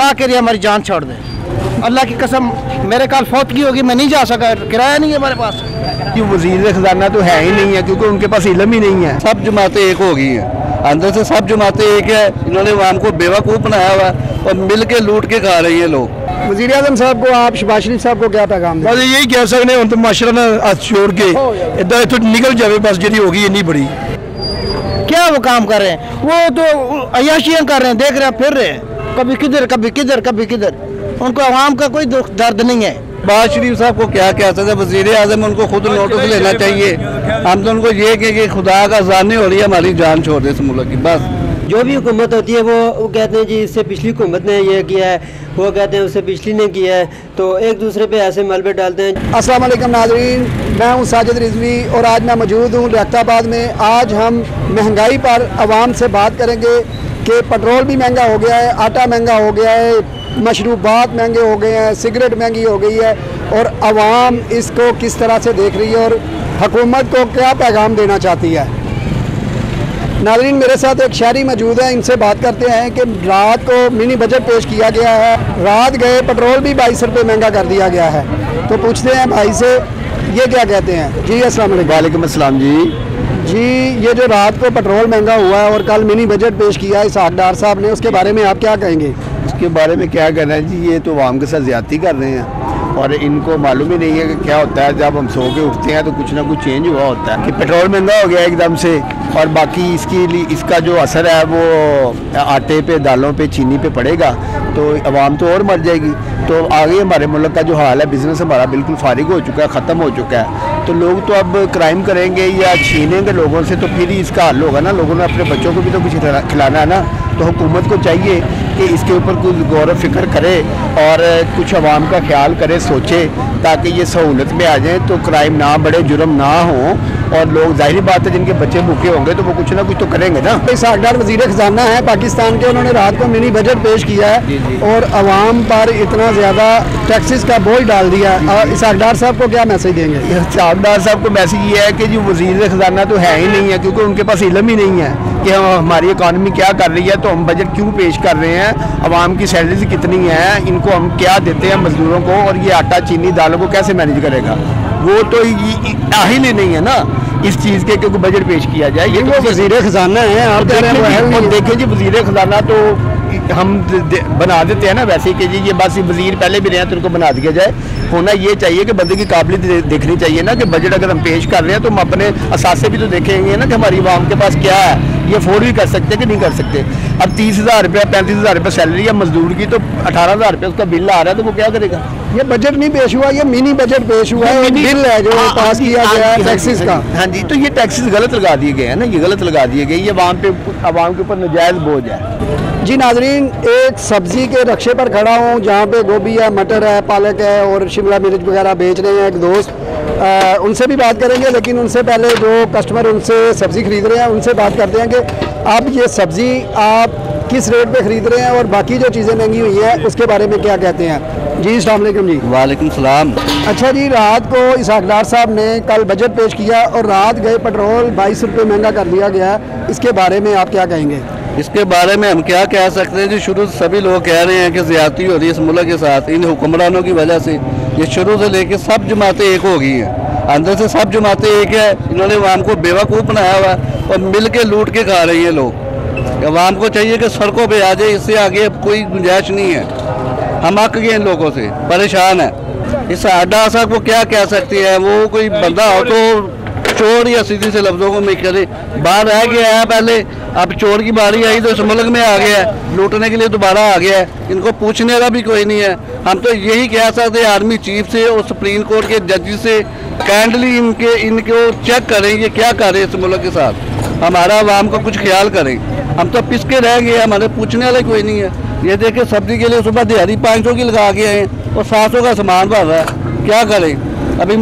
खुदा के लिए हमारी जान छोड़ दे। अल्लाह की कसम, मेरे कल फौत की होगी, मैं नहीं जा सका, किराया नहीं है हमारे पास। कि वज़ीर ख़ज़ाना तो है ही नहीं है, क्योंकि उनके पास इल्म ही नहीं है। सब जमातें एक हो गई हैं, अंदर से सब जमातें एक है। इन्होंने अवाम को बेवकूफ़ बनाया हुआ और मिल के लूट के खा रही है लोग। वज़ीर आज़म साहब को, आप शहबाज शरीफ साहब को क्या पैगाम दें? बस यही कह सकते हैं, तो माशरा ना हाथ छोड़ के इधर इतो निकल जाए, बस जी होगी इतनी बड़ी। क्या वो काम कर रहे हैं? वो तो अयाशियाँ कर रहे हैं, देख रहे हैं, फिर रहे हैं, कभी किधर कभी किधर कभी किधर। उनको आवाम का कोई दर्द नहीं है। शहबाज शरीफ साहब को क्या कह सकते हैं, वज़ीर आज़म उनको खुद नोटिस लेना चाहिए। हम तो उनको ये कि खुदा का जाने हो रही है, हमारी जान छोड़ दे इस मुल्क की। बस जो भी हुकूमत होती है वो कहते हैं जी इससे पिछली हुकूमत ने ये किया है, वो कहते हैं उससे पिछली ने किया है, तो एक दूसरे पे ऐसे मलबे डालते हैं। अस्सलाम वालेकुम नाज़रीन, मैं हूं साजिद रिजवी और आज मैं मौजूद हूं रेख्ताबाद में। आज हम महंगाई पर आवाम से बात करेंगे कि पेट्रोल भी महंगा हो गया है, आटा महंगा हो गया है, मशरूबात महंगे हो गए हैं, सिगरेट महंगी हो गई है, और आवाम इसको किस तरह से देख रही है और हुकूमत को क्या पैगाम देना चाहती है। नाज़रीन, मेरे साथ एक शहरी मौजूद है, इनसे बात करते हैं कि रात को मिनी बजट पेश किया गया है, रात गए पेट्रोल भी 22 रुपये महंगा कर दिया गया है। तो पूछते हैं भाई से, ये क्या कहते हैं जी? अस्सलाम वालेकुम। वालेकुम अस्सलाम जी, ये जो रात को पेट्रोल महंगा हुआ है और कल मिनी बजट पेश किया है इसहाक डार साहब ने, उसके बारे में आप क्या कहेंगे? इसके बारे में क्या कहना है जी, ये तो आवाम के साथ ज़्यादती कर रहे हैं और इनको मालूम ही नहीं है कि क्या होता है। जब हम सो के उठते हैं तो कुछ ना कुछ चेंज हुआ होता है कि पेट्रोल महंगा हो गया एकदम से, और बाकी इसका जो असर है वो आटे पे, दालों पे, चीनी पे पड़ेगा, तो आवाम तो और मर जाएगी। तो आगे हमारे मुल्क का जो हाल है, बिज़नेस हमारा बिल्कुल फारिग हो चुका है, ख़त्म हो चुका है। तो लोग तो अब क्राइम करेंगे या छीनेंगे लोगों से, तो फिर ही इसका हल होगा ना। लोगों ने अपने बच्चों को भी तो कुछ खिलाना है ना। तो हुकूमत को चाहिए कि इसके ऊपर कुछ गौर फिक्र करे और कुछ आवाम का ख्याल करे, सोचे, ताकि ये सहूलत में आ जाए, तो क्राइम ना बढ़े, जुर्म ना हो, और लोग, जाहिर बात है, जिनके बच्चे भूखे होंगे तो वो कुछ ना कुछ तो करेंगे ना। इसहाक डार वज़ीर ख़ज़ाना है पाकिस्तान के, उन्होंने रात को मिनी बजट पेश किया है और आवाम पर इतना ज़्यादा टैक्सेस का बोझ डाल दिया है। इसहाक डार साहब को क्या मैसेज देंगे? इसहाक डार साहब को मैसेज ये है कि जो वज़ीर ख़ज़ाना तो है ही नहीं है, क्योंकि उनके पास इल्म ही नहीं है कि हमारी इकॉनमी क्या कर रही है, तो हम बजट क्यों पेश कर रहे हैं, आवाम की सैलरीज कितनी है, इनको हम क्या देते हैं मजदूरों को, और ये आटा, चीनी, दालों को कैसे मैनेज करेगा। वो तो आहिल ही नहीं है ना इस चीज़ के, क्योंकि बजट पेश किया जाए। ये तो वज़ीर ख़ज़ाना है, आप कह रहे हैं। और देखें जी, वज़ीर ख़ज़ाना तो हम बना देते हैं ना वैसे कि जी ये बस वज़ीर पहले भी रहे हैं तो उनको बना दिया जाए। होना ये चाहिए कि बंदे की काबिलियत देखनी चाहिए ना, कि बजट अगर हम पेश कर रहे हैं तो हम अपने असासे भी तो देखेंगे ना कि हमारी आवाम के पास क्या है, ये अफोर्ड भी कर सकते हैं कि नहीं कर सकते। अब 30,000 रुपया, 35,000 रुपये सैलरी है मजदूर की, तो 18,000 रुपये उसका बिल आ रहा है, तो वो क्या करेगा? ये बजट नहीं पेश हुआ, ये मिनी बजट पेश हुआ है, बिल है जो पास किया गया है टैक्सेस का। हाँ जी, तो ये टैक्सेस गलत लगा दिए गए हैं ना, ये गलत लगा दिए गए, ये आवाम के ऊपर नाजायज़ बोझ है। जी नाजरीन, एक सब्ज़ी के रक्शे पर खड़ा हूँ जहाँ पे गोभी है, मटर है, पालक है और शिमला मिर्च वगैरह बेच रहे हैं एक दोस्त। उनसे भी बात करेंगे, लेकिन उनसे पहले जो कस्टमर उनसे सब्ज़ी खरीद रहे हैं उनसे बात करते हैं कि अब ये सब्ज़ी आप किस रेट पे ख़रीद रहे हैं और बाकी जो चीज़ें महंगी हुई हैं उसके बारे में क्या कहते हैं। जी अस्सलाम वालेकुम जी। वालेकुम सलाम। अच्छा जी, रात को इसहाक डार साहब ने कल बजट पेश किया और रात गए पेट्रोल 22 रुपये महंगा कर दिया गया, इसके बारे में आप क्या कहेंगे? इसके बारे में हम क्या कह सकते हैं जी, शुरू से सभी लोग कह रहे हैं कि ज़्यादती हो रही है इस मुल्क के साथ, इन हुक्मरानों की वजह से। ये शुरू से लेके सब जमातें एक हो गई हैं, अंदर से सब जमातें एक है। इन्होंने आवाम को बेवकूफ़ बनाया हुआ और मिल के लूट के खा रही हैं लोग। आवाम को चाहिए कि सड़कों पे आ जाए, इससे आगे अब कोई गुंजाइश नहीं है। हम अक गए इन लोगों से, परेशान है। इस अड्डा साहब को क्या कह सकते हैं, वो कोई बंदा हो तो चोर या सीधी से लफ्ज़ों को मैं करे, बाहर रह गया है पहले, अब चोर की बारी आई तो इस मुल्क में आ गया है, लूटने के लिए दोबारा आ गया है। इनको पूछने का भी कोई नहीं है। हम तो यही कह सकते हैं आर्मी चीफ से और सुप्रीम कोर्ट के जज से, काइंडली इनको चेक करें ये क्या कर रहे हैं इस मुल्क के साथ, हमारा आवाम को कुछ ख्याल करें। हम तो पिसके रह गए, हमारे पूछने वाला कोई नहीं है। ये देखे सब्जी के लिए सुबह दिहाड़ी 500 की लगा के आए और 700 का सामान भर रहा है, क्या करें? अभी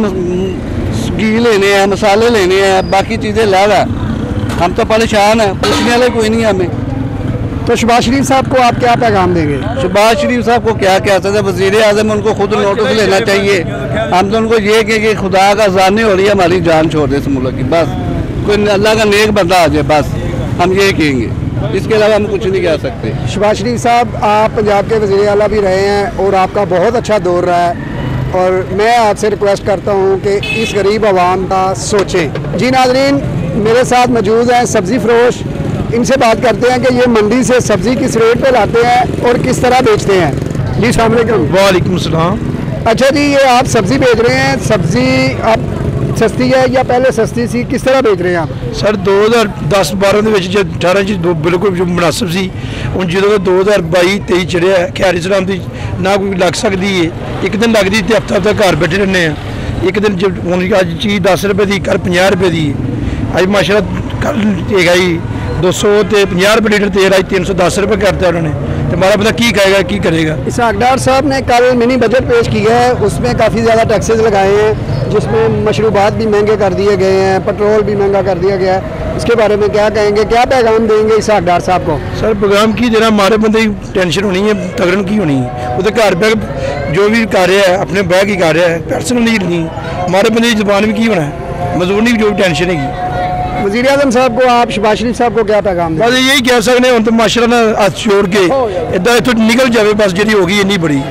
घी लेने हैं, मसाले लेने हैं, बाकी चीज़ें ला रहा है। हम तो परेशान हैं, पूछने वाले कोई नहीं है हमें। तो शहबाज शरीफ साहब को आप क्या पैगाम देंगे? शहबाज शरीफ साहब को क्या कह सकते हैं, वज़ीर आज़म उनको खुद नोटिस लेना चाहिए। हम तो उनको ये कि खुदा का जाने हो रही है, हमारी जान छोड़ दे इस मुल्क की। बस कोई अल्लाह का नेक बंदा आ जाए, बस हम ये कहेंगे। इसके अलावा हम कुछ नहीं कह सकते। शहबाज शरीफ साहब, आप पंजाब के वज़ीर आला भी रहे हैं और आपका बहुत अच्छा दौर रहा है, और मैं आपसे रिक्वेस्ट करता हूं कि इस गरीब आवाम का सोचें। जी नाज़रीन, मेरे साथ मौजूद हैं सब्ज़ी फरोश, इनसे बात करते हैं कि ये मंडी से सब्ज़ी किस रेट पे लाते हैं और किस तरह बेचते हैं। जी अस्सलाम वालेकुम। वालेकुम सलाम। अच्छा जी, ये आप सब्ज़ी बेच रहे हैं, सब्ज़ी आप सस्ती है या पहले सस्ती सी, किस तरह बेच रहे हैं आप? सर 2010-12 ਦੇ ਵਿੱਚ ਜੇ 18 ਚ ਬਿਲਕੁਲ ਜੋ ਮੁਨਾਸਬ ਸੀ, ਹੁਣ ਜਦੋਂ 2022-23 ਚੜਿਆ ਖੈਰ ਇਸਲਾਮ ਦੀ ਨਾ ਕੋਈ ਲੱਗ ਸਕਦੀ ਹੈ, ਇੱਕ ਦਿਨ ਲੱਗਦੀ ਤੇ ਹਫਤਾ ਘਰ ਬੈਠੇ ਰਹਿੰਦੇ ਆ। ਇੱਕ ਦਿਨ ਹੁਣ ਅੱਜ ਚੀਜ਼ 10 ਰੁਪਏ ਦੀ, ਕੱਲ 50 ਰੁਪਏ ਦੀ, ਅੱਜ ਮਾਸ਼ਾਅੱਲਾ ਕੱਲ ਹੈਗਾ ਜੀ 200 ਤੇ 50 ਰੁਪਏ लीटर तेल, आज 310 रुपये करता है उन्होंने। तो हमारा बंदा की कहेगा, की करेगा। इसहाक डार साहब ने कल मिनी बजट पेश किया है, उसमें काफ़ी ज़्यादा टैक्सेस लगाए हैं, जिसमें मशरूबात भी महंगे कर दिए गए हैं, पेट्रोल भी महंगा कर दिया गया है। इसके बारे में क्या कहेंगे, क्या पैगाम देंगे इसहाक डार साहब को? सर पैगाम की देना, हमारे बंदे की टेंशन होनी है, तगड़न की होनी है। वो तो घर बैग जो भी कर रहा है अपने बैग ही कर रहा है, पर्सनल नहीं। हमारे बंदे की जुबान में की होना है, मजदूरी की जो भी टेंशन है। वज़ीर आज़म साहब को, आप शहबाज शरीफ साहब को क्या पैगाम दें? बस यही कह सकते हैं, हम तो माशाल्लाह हाथ छोड़ के इधर इतों निकल जाए, बस जी होगी इन्नी बड़ी।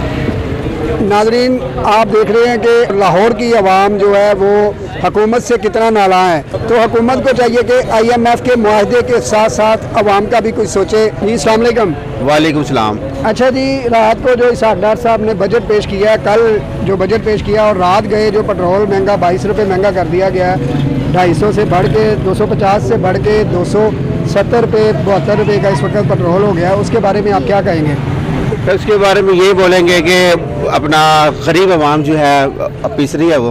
नाजरीन, आप देख रहे हैं कि लाहौर की आवाम जो है वो हुकूमत से कितना नाला है, तो हुकूमत को चाहिए कि IMF के मुआहदे के साथ साथ आवाम का भी कुछ सोचे। जी अस्सलाम वालेकुम। वालेकुम सलाम। अच्छा जी, रात को जो इसहाक डार साहब ने बजट पेश किया है, कल जो बजट पेश किया और रात गए जो पेट्रोल महंगा 22 रुपये महंगा कर दिया गया है, 250 से बढ़ के 250 से बढ़ के 270 रुपये 72 रुपये का इस वक्त पेट्रोल हो गया है, उसके बारे में आप क्या कहेंगे? तो इसके बारे में ये बोलेंगे कि अपना गरीब आवाम जो है पीस रही है, वो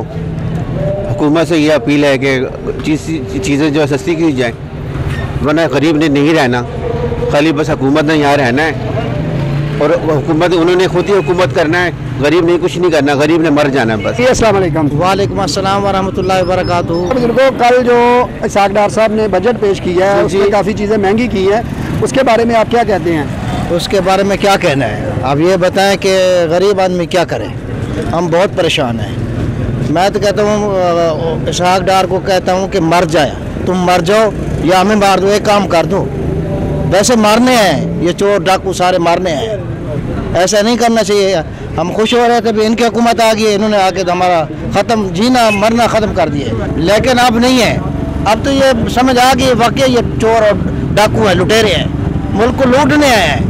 हुकूमत से ये अपील है कि चीज़ें जो सस्ती की जाए, वरना गरीब ने नहीं रहना, खाली बस हुकूमत ने यहाँ रहना है, और हुकूमत उन्होंने खुद ही हुकूमत करना है, गरीब ने कुछ नहीं करना, गरीब ने मर जाना है बस। अस्सलाम वालेकुम। वालेकुम अस्सलाम वरहमतुल्लाहि वबरकातुहू। बुजुर्गों, कल जो इसहाक डार साहब ने बजट पेश किया है उसमें काफ़ी चीज़ें महंगी की हैं, उसके बारे में आप क्या कहते हैं? उसके बारे में क्या कहना है, अब ये बताएं कि गरीब आदमी क्या करे, हम बहुत परेशान हैं। मैं तो कहता हूँ इसहाक डार को कहता हूँ कि मर जाए, तुम मर जाओ या हमें मार दो, एक काम कर दो। वैसे मारने हैं ये चोर डाकू, सारे मारने हैं, ऐसा नहीं करना चाहिए। हम खुश हो रहे थे भी इनकी हुकूमत आ गई, इन्होंने आके तो हमारा ख़त्म जीना मरना ख़त्म कर दिए, लेकिन अब नहीं है। अब तो ये समझ आ गई वाकई ये चोर और डाकू हैं, लुटेरे हैं, मुल्क को लूटने आए हैं।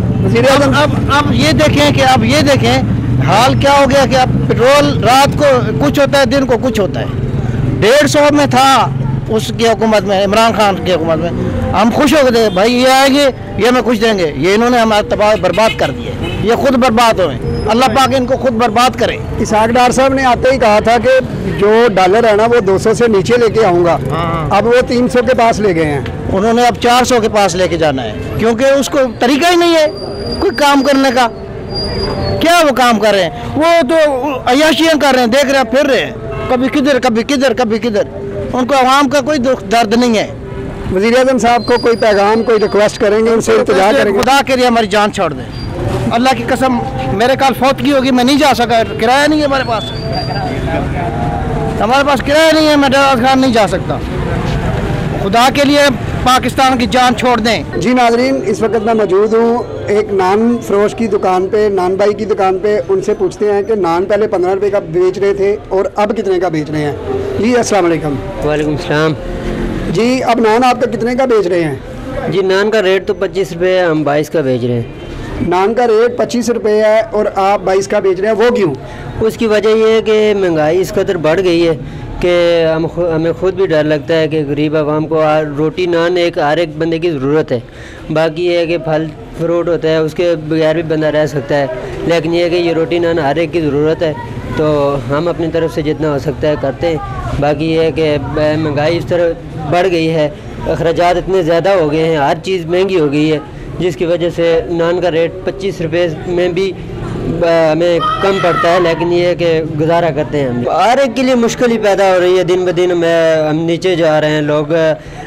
अब ये देखें कि अब ये देखें हाल क्या हो गया कि अब पेट्रोल रात को कुछ होता है, दिन को कुछ होता है। 150 में था उसकी हुकूमत में, इमरान खान की हुकूमत में, हम खुश हो गए भाई ये आएंगे ये हमें कुछ देंगे, ये इन्होंने हमारा तबाह बर्बाद कर दिए, ये खुद बर्बाद हुए, अल्लाह पाक इनको खुद बर्बाद करे। इसहाक डार साहब ने आते ही कहा था कि जो डॉलर है ना वो 200 से नीचे लेके आऊँगा, अब वो 300 के पास ले गए हैं। उन्होंने अब 400 के पास लेके जाना है, क्योंकि उसको तरीका ही नहीं है कोई काम करने का। क्या वो काम कर रहे हैं, वो तो अयाशियाँ कर रहे हैं, देख रहे हैं फिर रहे हैं, कभी किधर कभी किधर कभी किधर, उनको आवाम का कोई दुख दर्द नहीं है। वज़ीर आज़म साहब को कोई पैगाम, कोई रिक्वेस्ट करेंगे, उनसे इंतजार करेंगे? खुदा के लिए हमारी जान छोड़ दें, अल्लाह की कसम मेरे कल फौतगी होगी, मैं नहीं जा सका, किराया नहीं है हमारे पास किराया नहीं है, मैं डराज खान नहीं जा सकता। खुदा के लिए पाकिस्तान की जान छोड़ दें। जी नाजरीन, इस वक्त मैं मौजूद हूँ एक नान फरोश की दुकान पे, नान भाई की दुकान पे। उनसे पूछते हैं कि नान पहले 15 रुपये का बेच रहे थे और अब कितने का बेच रहे हैं। जी अस्सलाम वालेकुम। वालेकुम सलाम। जी, अब नान आपका कितने का बेच रहे हैं? जी नान का रेट तो 25 रुपये है, हम 22 का बेच रहे हैं। नान का रेट 25 रुपये है और आप 22 का बेच रहे हैं, वो क्यों? उसकी वजह यह है कि महंगाई इस कदर बढ़ गई है कि हमें खुद भी डर लगता है कि गरीब आवाम को रोटी नान एक हर एक बंदे की ज़रूरत है। बाकी ये है कि फल फ्रूट होता है उसके बगैर भी बंदा रह सकता है, लेकिन ये है कि ये रोटी नान हर एक की ज़रूरत है, तो हम अपनी तरफ से जितना हो सकता है करते हैं। बाकी ये है कि महंगाई इस तरह बढ़ गई है, अखराजात इतने ज़्यादा हो गए हैं, हर चीज़ महंगी हो गई है, जिसकी वजह से नान का रेट 25 रुपये में भी हमें कम पड़ता है, लेकिन ये है कि गुजारा करते हैं हम। हर एक के लिए मुश्किल ही पैदा हो रही है, दिन ब दिन हम नीचे जा रहे हैं, लोग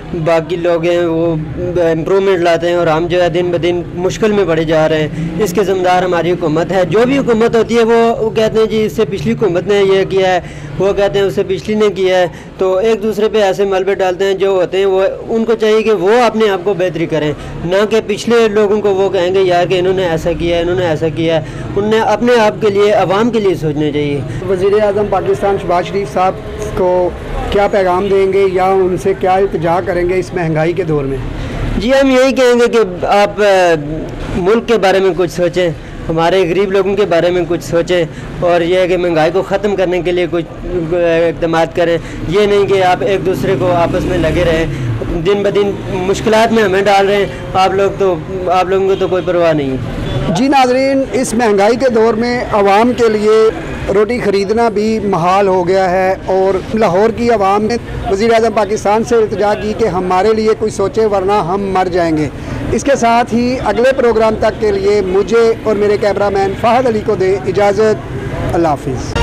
बाकी लोग हैं वो इम्प्रूवमेंट लाते हैं और हम जो है दिन ब दिन मुश्किल में पड़े जा रहे हैं। इसके ज़िम्मेदार हमारी हुकूमत है। जो भी हुकूमत होती है वो कहते हैं जी इससे पिछली हुकूमत ने ये किया है, वो कहते हैं उससे पिछली ने किया है। तो एक दूसरे पे ऐसे मलबे डालते हैं जो होते हैं वो उनको चाहिए कि वो अपने आप को बेहतरी करें, ना कि पिछले लोगों को वो कहेंगे यार कि इन्होंने ऐसा किया है, इन्होंने ऐसा किया है। उन्हें अपने आप के लिए, आवाम के लिए सोचना चाहिए। वज़ीर आज़म पाकिस्तान शहबाज शरीफ साहब को क्या पैगाम देंगे या उनसे क्या इल्तिजा करेंगे इस महंगाई के दौर में? जी हम यही कहेंगे कि आप मुल्क के बारे में कुछ सोचें, हमारे गरीब लोगों के बारे में कुछ सोचें और यह है कि महंगाई को ख़त्म करने के लिए कुछ इक़दाम करें। ये नहीं कि आप एक दूसरे को आपस में लगे रहें, दिन ब दिन मुश्किलात में हमें डाल रहे हैं। आप लोगों को तो कोई परवाह नहीं है। जी नाज़रीन, इस महंगाई के दौर में आवाम के लिए रोटी ख़रीदना भी महाल हो गया है और लाहौर की आवाम ने वज़ीर आज़म पाकिस्तान से इल्तिजा की कि हमारे लिए कोई सोचे वरना हम मर जाएंगे। इसके साथ ही अगले प्रोग्राम तक के लिए मुझे और मेरे कैमरामैन फ़हद अली को दे इजाज़त। अल्लाह हाफ़िज़।